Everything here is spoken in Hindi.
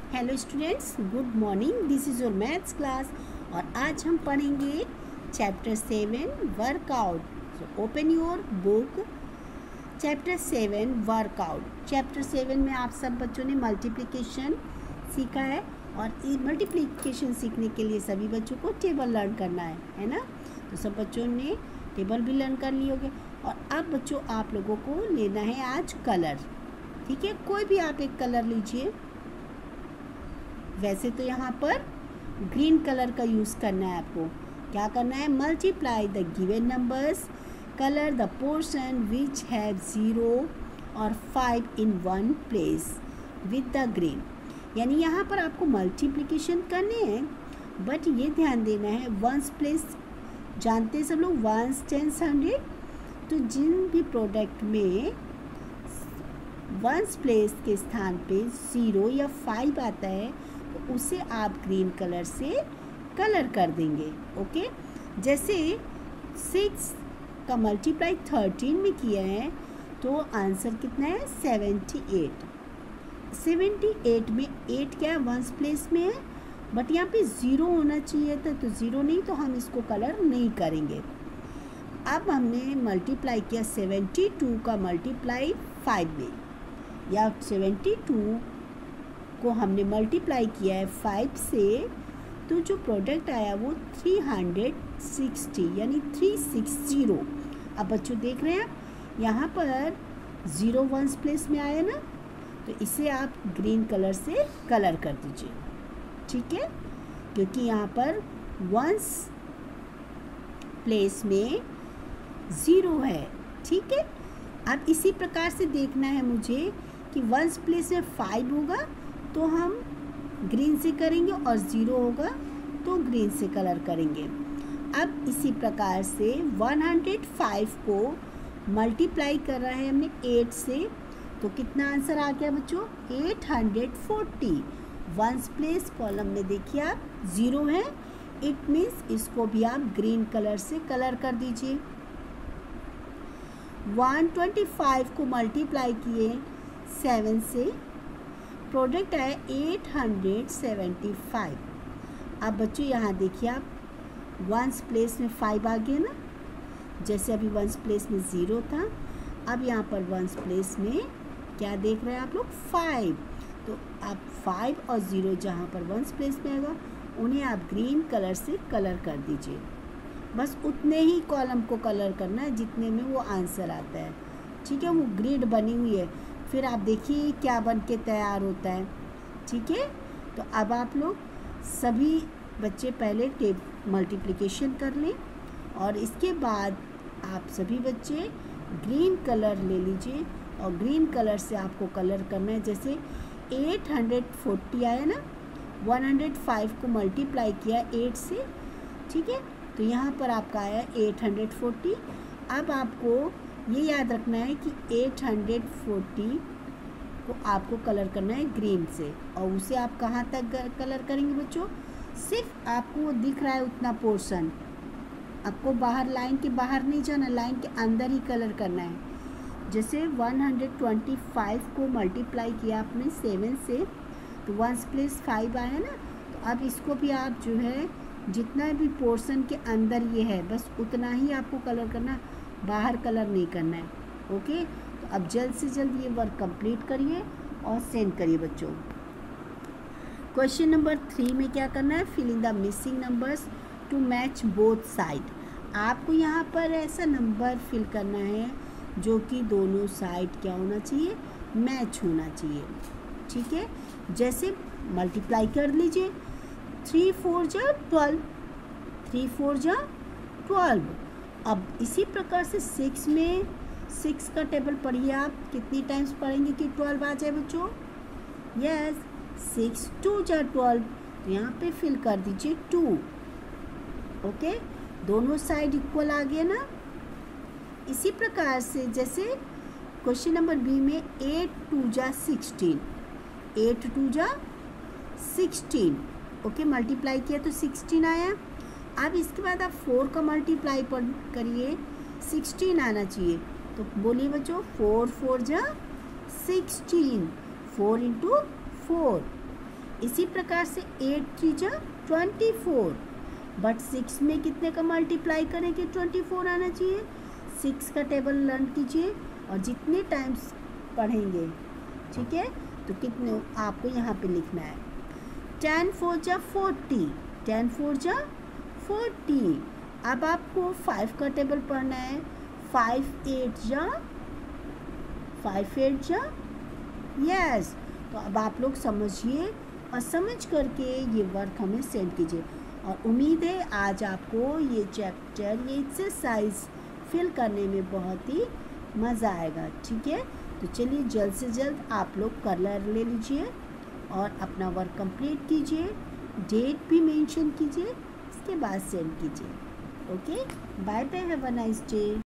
Hello students, good morning. This is your maths class और आज हम पढ़ेंगे chapter 7 workout. So open your book. Chapter 7 workout. Chapter 7 में आप सब बच्चों ने मल्टीप्लिकेशन सीखा है और इस मल्टीप्लिकेशन सीखने के लिए सभी बच्चों को टेबल लर्न करना है ना। तो सब बच्चों ने टेबल भी लर्न कर लिए होंगे और अब बच्चों आप लोगों को लेना है आज कलर। ठीक है, कोई भी आप एक कलर लीजिए। वैसे तो यहाँ पर ग्रीन कलर का यूज़ करना है आपको। क्या करना है? Multiply the given numbers, colour the portion which have 0 और 5 in one place with the green. यानी यहाँ पर आपको मल्टीप्लिकेशन करने हैं, बट ये ध्यान देना है वंस प्लेस जानते हैं सब लोग, वंस टेंस 100। तो जिन भी प्रोडक्ट में वंस प्लेस के स्थान पे 0 या 5 आता है तो उसे आप ग्रीन कलर से कलर कर देंगे। ओके, जैसे 6 का मल्टीप्लाई 13 में किया है तो आंसर कितना है? 78। 78 में 8 क्या है? वंस प्लेस में है, बट यहाँ पे 0 होना चाहिए था तो 0 नहीं, तो हम इसको कलर नहीं करेंगे। अब हमने मल्टीप्लाई किया 72 का मल्टीप्लाई 5 में, या 72 को हमने मल्टीप्लाई किया है 5 से, तो जो प्रोडक्ट आया वो 360 यानी 360। अब बच्चों देख रहे हैं यहाँ पर 0 वंस प्लेस में आया ना, तो इसे आप ग्रीन कलर से कलर कर दीजिए। ठीक है, क्योंकि यहाँ पर वंस प्लेस में 0 है। ठीक है, अब इसी प्रकार से देखना है मुझे कि वंस प्लेस में 5 होगा तो हम ग्रीन से करेंगे और 0 होगा तो ग्रीन से कलर करेंगे। अब इसी प्रकार से 105 को मल्टीप्लाई कर रहा है हमने 8 से, तो कितना आंसर आ गया बच्चों? 840। वंस प्लेस कॉलम में देखिए आप 0 है, इट मीन्स इसको भी आप ग्रीन कलर से कलर कर दीजिए। 125 को मल्टीप्लाई किए 7 से, प्रोडक्ट आया 875। अब बच्चों यहाँ देखिए आप वंस प्लेस में 5 आ गया ना, जैसे अभी वंस प्लेस में 0 था, अब यहाँ पर वंस प्लेस में क्या देख रहे हैं आप लोग? 5। तो आप 5 और 0 जहाँ पर वंस प्लेस में आएगा उन्हें आप ग्रीन कलर से कलर कर दीजिए। बस उतने ही कॉलम को कलर करना है जितने में वो आंसर आता है। ठीक है, वो ग्रिड बनी हुई है, फिर आप देखिए क्या बन के तैयार होता है। ठीक है, तो अब आप लोग सभी बच्चे पहले मल्टीप्लिकेशन कर लें और इसके बाद आप सभी बच्चे ग्रीन कलर ले लीजिए और ग्रीन कलर से आपको कलर करना है। जैसे 840 आया ना, 105 को मल्टीप्लाई किया 8 से, ठीक है, तो यहाँ पर आपका आया 840। अब आपको ये याद रखना है कि 840 को आपको कलर करना है ग्रीन से, और उसे आप कहाँ तक कलर करेंगे बच्चों? सिर्फ आपको वो दिख रहा है उतना पोर्शन, आपको बाहर लाइन के बाहर नहीं जाना, लाइन के अंदर ही कलर करना है। जैसे 125 को मल्टीप्लाई किया आपने 7 से, तो वंस प्लेस 5 आया ना, तो अब इसको भी आप जो है जितना भी पोर्शन के अंदर ये है बस उतना ही आपको कलर करना, बाहर कलर नहीं करना है। ओके, तो अब जल्द से जल्द ये वर्क कंप्लीट करिए और सेंड करिए बच्चों। क्वेश्चन नंबर 3 में क्या करना है? Fill in the missing numbers to match both side. आपको यहाँ पर ऐसा नंबर फिल करना है जो कि दोनों साइड क्या होना चाहिए? मैच होना चाहिए। ठीक है, जैसे मल्टीप्लाई कर लीजिए 3 4 जा 12, 3 4 जा 12। अब इसी प्रकार से 6 में 6 का टेबल पढ़िए आप, कितनी टाइम्स पढ़ेंगे कि 12 आ जाए बच्चों? यस, 6 2 जा 12, तो यहाँ पे फिल कर दीजिए 2। ओके, दोनों साइड इक्वल आ गया ना। इसी प्रकार से जैसे क्वेश्चन नंबर बी में 8 2 जा 16, 8 2 जा 16। ओके, मल्टीप्लाई किया तो 16 आया। अब इसके बाद आप 4 का मल्टीप्लाई करिए, 16 आना चाहिए, तो बोलिए बच्चों 4 4 जा 16, 4 × 4। इसी प्रकार से 8 3 जा 24, बट 6 में कितने का मल्टीप्लाई करेंगे 24 आना चाहिए। 6 का टेबल लर्न कीजिए और जितने टाइम्स पढ़ेंगे, ठीक है, तो कितने आपको यहाँ पे लिखना है। 10 4 जा 40, 10 4 जा 40। अब आपको 5 का टेबल पढ़ना है। 5 8 जा 5 8 जा यस। तो अब आप लोग समझिए और समझ करके ये वर्क हमें सेंड कीजिए। और उम्मीद है आज आपको ये चैप्टर, ये एक्सरसाइज फिल करने में बहुत ही मज़ा आएगा, ठीक है। तो चलिए जल्द से जल्द आप लोग कलर ले लीजिए और अपना वर्क कंप्लीट कीजिए, डेट भी मेंशन कीजिए, इसके बाद सेंड कीजिए। Okay, bye bye, have a nice day.